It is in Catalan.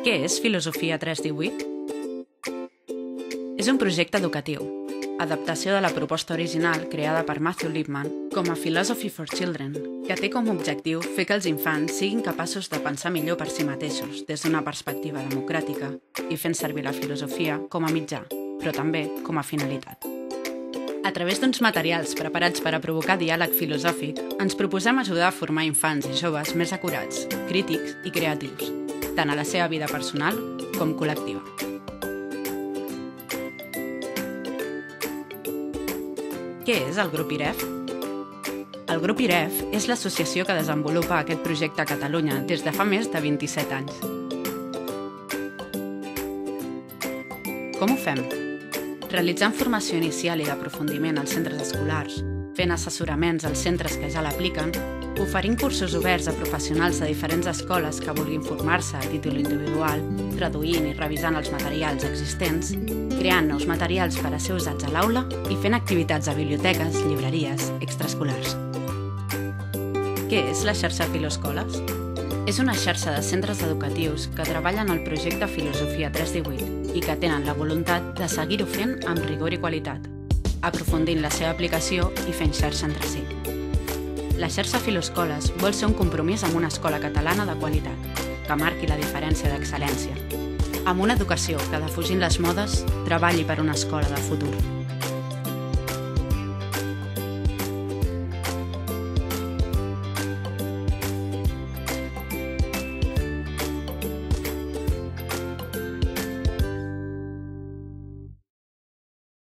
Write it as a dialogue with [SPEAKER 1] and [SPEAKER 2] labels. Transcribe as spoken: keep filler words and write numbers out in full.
[SPEAKER 1] Què és Filosofia tres divuit? És un projecte educatiu, adaptació de la proposta original creada per Matthew Lipman com a Philosophy for Children, que té com a objectiu fer que els infants siguin capaços de pensar millor per si mateixos des d'una perspectiva democràtica i fent servir la filosofia com a mitjà, però també com a finalitat. A través d'uns materials preparats per a provocar diàleg filosòfic, ens proposem ajudar a formar infants i joves més acurats, crítics i creatius, tant a la seva vida personal com col·lectiva. Què és el Grup I R E F? El Grup I R E F és l'associació que desenvolupa aquest projecte a Catalunya des de fa més de vint-i-set anys. Com ho fem? Realitzant formació inicial i d'aprofundiment als centres escolars, fent assessoraments als centres que ja l'apliquen, oferint cursos oberts a professionals de diferents escoles que vulguin formar-se a títol individual, traduint i revisant els materials existents, creant nous materials per a ser usats a l'aula i fent activitats a biblioteques, llibreries, extraescolars. Què és la xarxa Filoscoles? És una xarxa de centres educatius que treballen el projecte Filosofia tres divuit i que tenen la voluntat de seguir-ho fent amb rigor i qualitat, aprofundint la seva aplicació i fent xarxa entre si. La xarxa Filoscoles vol ser un compromís amb una escola catalana de qualitat, que marqui la diferència d'excel·lència, amb una educació que, defugint les modes, treballi per una escola de futur.